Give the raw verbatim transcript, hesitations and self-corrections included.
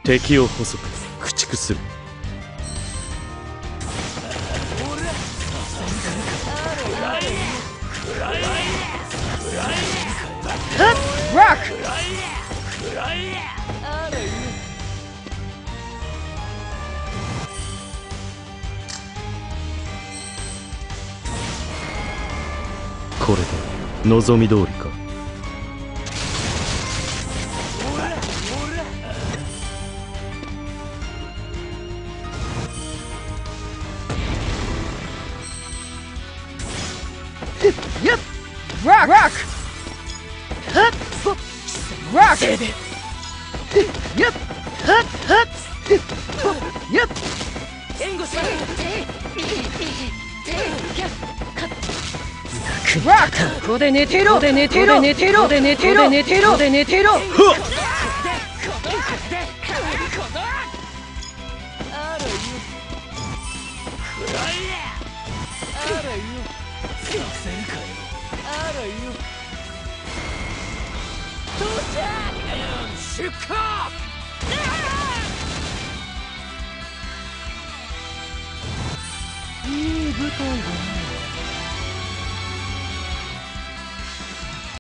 敵を細く駆逐する。これで望み通りか。 Rock! Rock! Hut! Rock! Yep! Hut! Hut! Yep! ここで寝てろ、ここで寝てろ、寝てろ、で寝てろ、寝てろ、で寝てろ。出荷！いい舞台だ。